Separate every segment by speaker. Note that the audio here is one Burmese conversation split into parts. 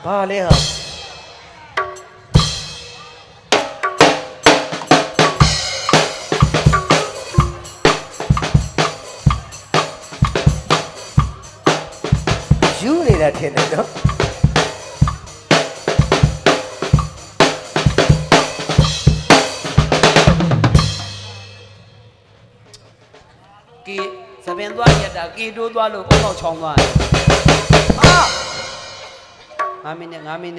Speaker 1: ဘာလဲဟာယူနေတာထင်တယ်နော်
Speaker 2: ကီစပင်သွားရတာကီတိုးသွားလို့ပေါက်ချောင်းသွားတယ်5မိနစ်ဘာကြီး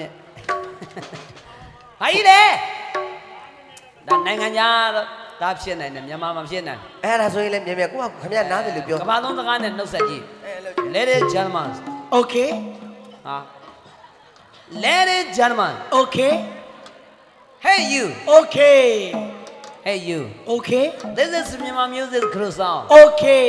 Speaker 2: လဲဒါနိုင်ငံသားဖြစ်နိုင်တယ်မြန်မာမှာဖြစ်နိုင်
Speaker 1: အဲ့ဒါဆိုရင်လည်းမြဲမြဲကိုကခင်ဗျားနားတယ်လို့ပြော
Speaker 2: ကဘာသုံးစကားနဲ့နှုတ်ဆက်ကြည့် Ladies and gentlemen
Speaker 3: Okay
Speaker 2: ဟာ Ladies and gentlemen
Speaker 3: Okay
Speaker 2: Hey you
Speaker 3: Okay
Speaker 2: Hey you
Speaker 3: Okay
Speaker 2: This is Myanmar music crew song
Speaker 3: Okay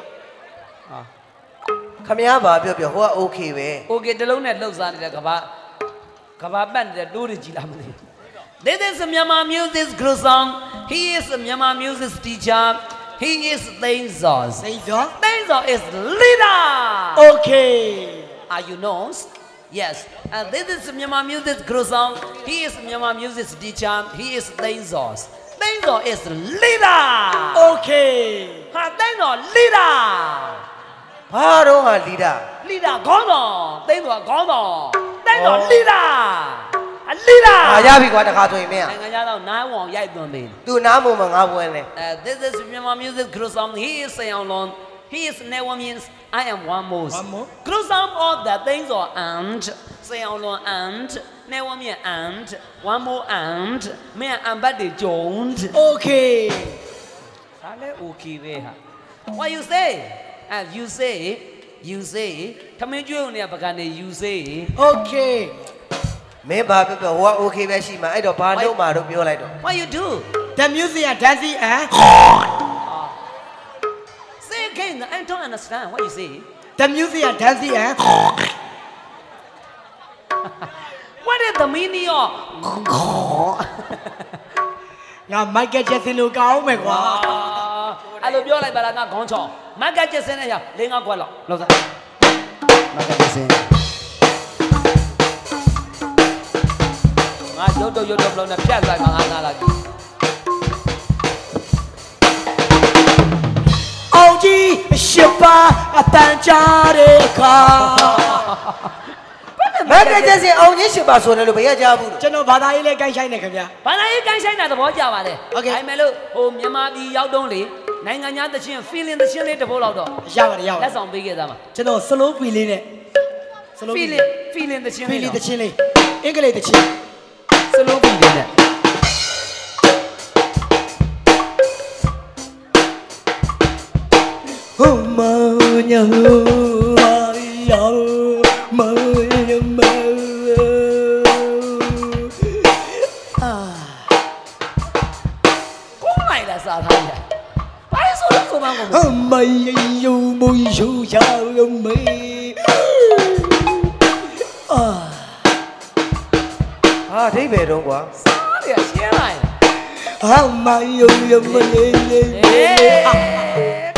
Speaker 1: ခင်ဗျားဘာပြောဟိုက okay ပဲ
Speaker 2: Okay တလုံးနဲ့လှုပ်ရှားနေတဲ့ကဘာပတ်နေတဲ့တိုးတွေကြည်လာမသိ This is Myanmar music crew song He is a Myanmar music teacher He is Thainzor is leader
Speaker 3: Okay
Speaker 2: Are you know Yes and this is Myanmar music crew song He is Myanmar music teacher He is Thainzor is leader
Speaker 3: Okay
Speaker 2: ဟာThainzor leader
Speaker 1: ဘာတော့ဟာလီဒါ
Speaker 2: leader ခေါင်းဆောင်Thainzor ခေါင်းဆောင်Thainzor leader leader
Speaker 1: ရပြီကွာတခါဆိုရင်မင်း
Speaker 2: နိုင်ငံသားတော့နားဝောင်ရိုက်သွင်းပြီ
Speaker 1: သူနားမုံမငါပွဲလဲ
Speaker 2: This is Myanmar music crew song He is Sayonglon He is never means I am one more crew song all the things are and Sayonglon and never mean and one more and me and but they don't
Speaker 3: Okay
Speaker 2: ဒါလည်း okay ပဲဟာ What you say you say ထမင်းကျွေးဦးနေပကနေ you say
Speaker 3: Okay
Speaker 1: မင်းဘာပြောဟိုက okay ပဲရှိမှာအဲ့တော့ဘာလုပ်မှာတော့ပြောလိုက်တော့
Speaker 2: What you do
Speaker 3: The music and dancing and
Speaker 2: Say again I don't understand what you say
Speaker 3: The music and dancing and
Speaker 2: What is the meaning of
Speaker 3: ငါ Michael Jackson လို့ကောင်းမယ်ကွာ
Speaker 2: အဲ့လိုပြောလိုက်ပါလားငါခေါင်းချောင်း Michael Jackson နဲ့ရ၄-၅ခွက်လောက်လောက်စား Michael Jackson ငါရုပ်တော့ဘလုံးနဲ့ဖြတ်လိုက်မှာငါနားလာကြည့်
Speaker 3: အောင်ကြီးရှစ်ပါအတန်ကြားတဲ့အခါ
Speaker 1: မက်ကကျစင်အောင်ကြီးရှိပါဆိုတယ်လို့ဘယ်ရကြဘူး
Speaker 3: ကျွန်တော်ဘာသာရေးလေးကိုင်းဆိုင်နေခင်ဗျာ
Speaker 2: ဘာသာရေးကိုင်းဆိုင်တာသဘောကျပါလေဒါပေမဲ့လို့ဟိုမြန်မာပြည်ရောက်တုံးလေနိုင်ငံသားတချင်း feeling တချင်းလေးတစ်ပုတ်လောက်တော့
Speaker 3: ရပါတယ်
Speaker 2: လက်ဆောင်ပေးခဲ့သားမှာ
Speaker 3: ကျွန်တော် slow feel လေးနဲ့
Speaker 2: feeling တချင်းလေး
Speaker 3: feeling တချင်းလေးအင်္ဂလိပ်တချင်း
Speaker 2: slow feel လေးနဲ့
Speaker 3: ဟိုမညာယောမ
Speaker 2: စားထားတယ်။ဘာလို့ဆိုလို့ဆိုမှမဟုတ်ဘူး
Speaker 3: ။မေယုံမယုံရမေ
Speaker 1: ဟာအဓိပ္ပာယ်တော့ကွာ
Speaker 2: စားရရှင်းလိုက်
Speaker 3: ။မေယုံမလေး